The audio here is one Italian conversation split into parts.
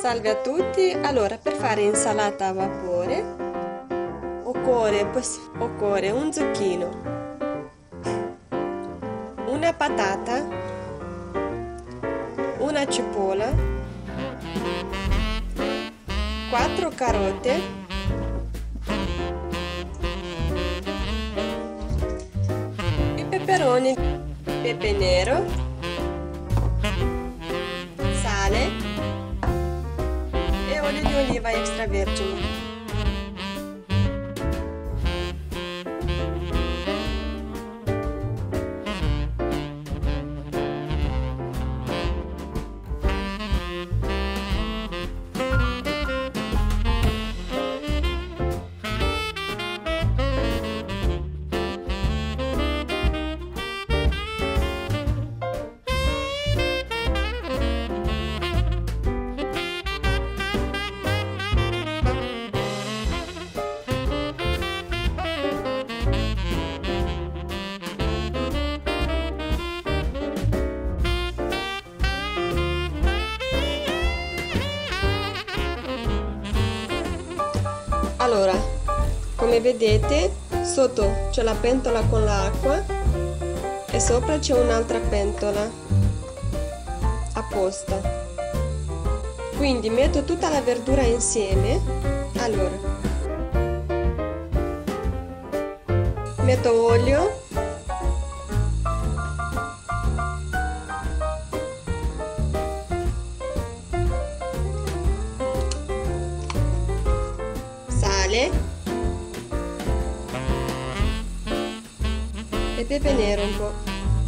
Salve a tutti! Allora, per fare insalata a vapore occorre un zucchino, una patata, una cipolla, 4 carote, i peperoni, pepe nero, sale e olio di oliva extravergine. Allora, come vedete, sotto c'è la pentola con l'acqua e sopra c'è un'altra pentola apposta. Quindi metto tutta la verdura insieme. Allora, metto olio, e pepe nero un po'.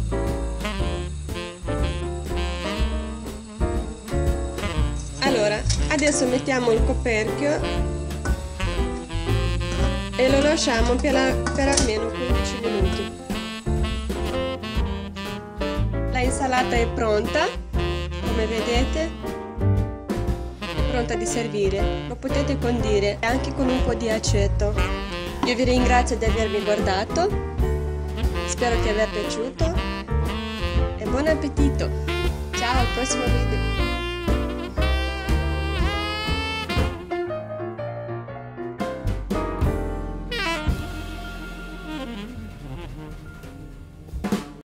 Allora, adesso mettiamo il coperchio e lo lasciamo per almeno 15 minuti. La insalata è pronta, come vedete. Pronta di servire, lo potete condire anche con un po' di aceto. Io vi ringrazio di avermi guardato, spero che vi sia piaciuto e buon appetito! Ciao, al prossimo video!